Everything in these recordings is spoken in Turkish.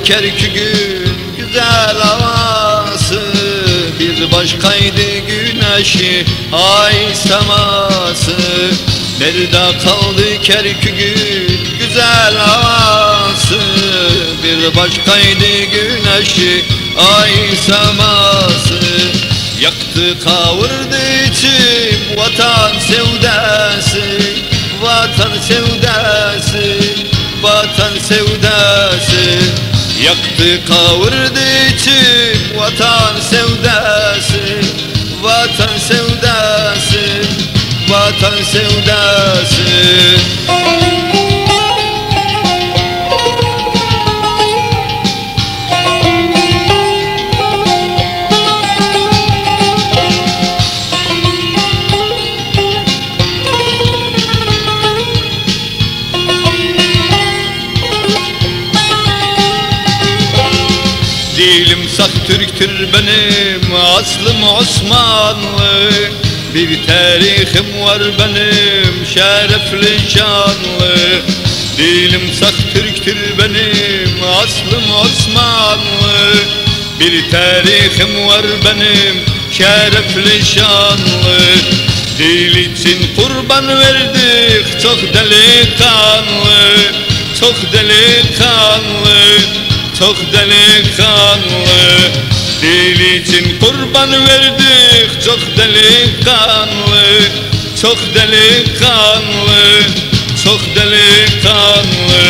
Kerkük'ün güzel havası, bir başkaydı güneşi ay seması. Nerede kaldı Kerkük'ün güzel havası, bir başkaydı güneşi ay seması. Yaktı kavurdu içim vatan sevdası, vatan sevdası, vatan sevdası. Yaktı kavurdu içim vatan sevdası, vatan sevdası, vatan sevdası. Dilim sak Türktür benim, aslım Osmanlı. Bir tarihim var benim, şerefli şanlı. Dilim sak Türktür benim, aslım Osmanlı. Bir tarihim var benim, şerefli şanlı. Dil için kurban verdik, çok delikanlı, çok delikanlı, çok delikanlı. Dil için kurban verdik, çok delikanlı, çok delikanlı, çok delikanlı.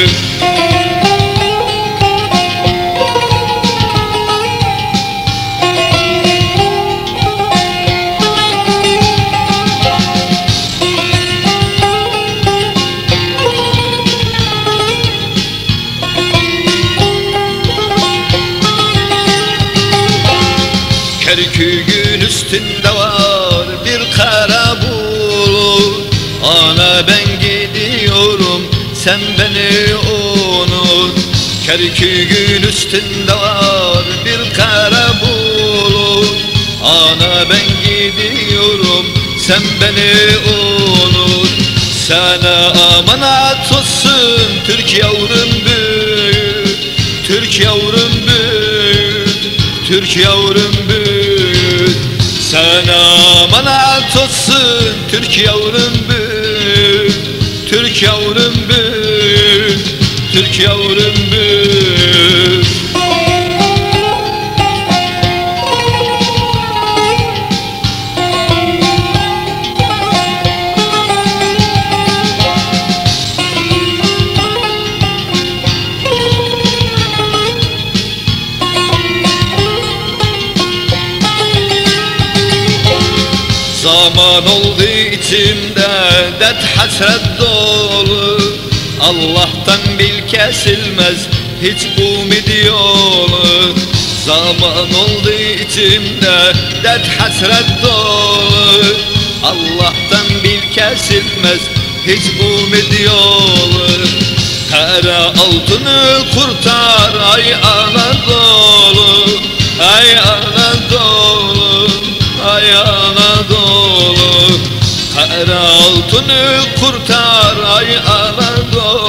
Kerkük'ün üstünde var bir kara bulut. Ana ben gidiyorum, sen beni unut. Kerkük'ün üstünde var bir kara bulut. Ana ben gidiyorum, sen beni unut. Sana amanat olsun Türk yavrum büyük, Türk yavrum büyük, Türk yavrum büyük. Sana amanat olsun Türk yavrum büyük, Türk yavrum büyük, Türk yavrum büyük. Zaman oldu içimde dert hasret dolu. Allah'tan bil kesilmez hiç umid yolu. Zaman oldu içimde dert hasret dolu. Allah'tan bil kesilmez hiç umid yolu. Kara altını kurtar ay Anadolu, ay Anadolu, ay Anadolu. Kara altını kurtar ay Anadolu.